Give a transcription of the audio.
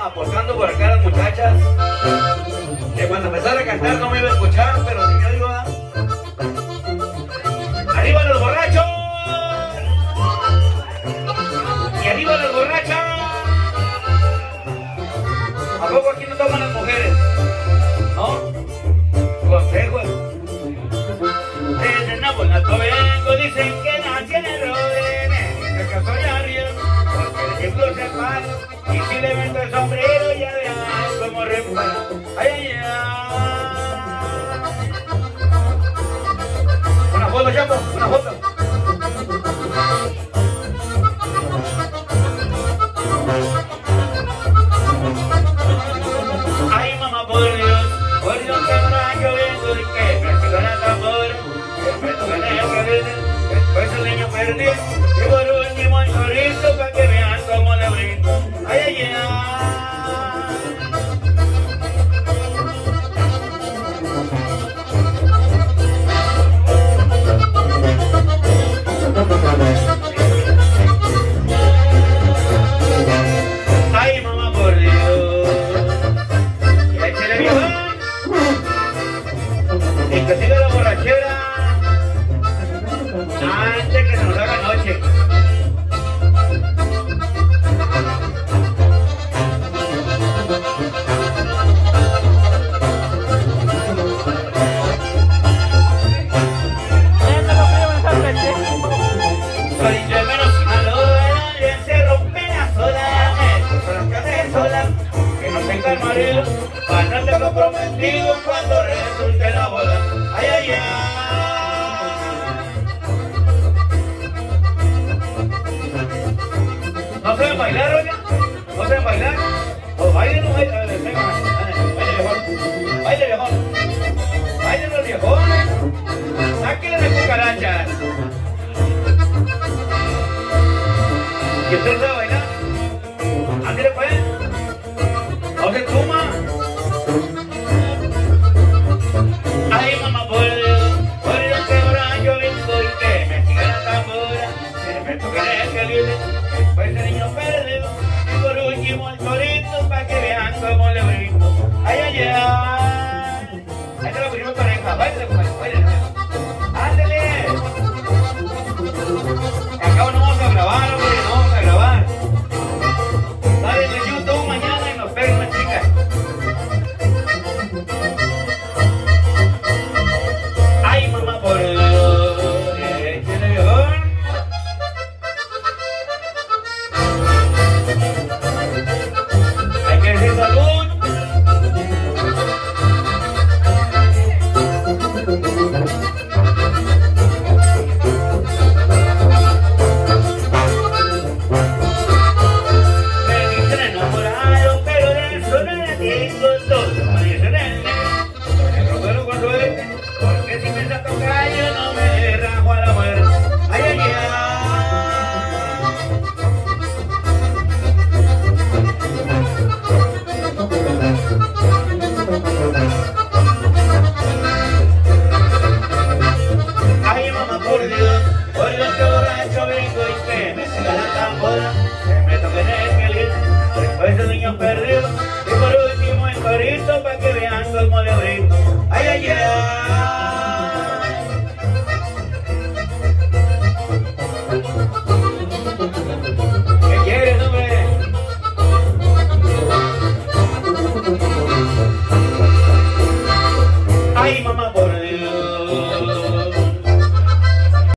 apostando por acá a las muchachas, que cuando empezara a cantar no me iba a escuchar, pero si me iba. ¡Arriba los borrachos! ¡Y arriba las borrachas! ¿A poco aquí no toman las mujeres? ¿No? Consejos. Desde Napoleón vengo, dicen que nací en errores, que soy arriba, porque el tiempo se pasa, y si levanto el sombrero ya verás cómo repara. ¡Ay, ay, ay! Una foto, Chapo, una foto. Ay, mamá, por Dios que ahora yo vengo de que practico la tambora, después tocan el cabello, después el niño perdido, y por último el chorizo para que vean cómo le brinco. Ay, ay, ay. Ay, mamá, por Dios, y échale viejón, y que siga la borrachera antes que se nos haga noche. Soy de menos Sinaloa, se rompe la sola, sola, que no tenga el marido, para no estar comprometido cuando resulte la boda. Ay, ay, ay. ¿No saben bailar, oiga? ¿No saben bailar? O bailen un baile, baile viejón, baile viejón, bailen los viejones, sáquenle de cucarachas. ¿Y usted sabe bailar? ¿Así le puede? ¿No se suma? Ay, mamá, por Dios que ahora yo vengo y que me siga la tambora, que me toquen el caliente, después el niño perdido, y por último el chorito para que vean cómo le brinco. Ay, ay, ay. Ahí te lo pusimos pareja, baile, baile. ¡Ándale! Acá no vamos a grabar, hombre, no vamos a grabar. Sale en YouTube mañana y nos pega una chica. Ay, mamá, por Dios, échale viejón. Hay que decir salud. Me dicen enamorado, pero de eso no le tengo todo. Me dicen el negro, pero cuando es, porque si me saco callo no me rajo a la muerte. Ay, ay, ay. Ay, mamá, por Dios que borracho vengo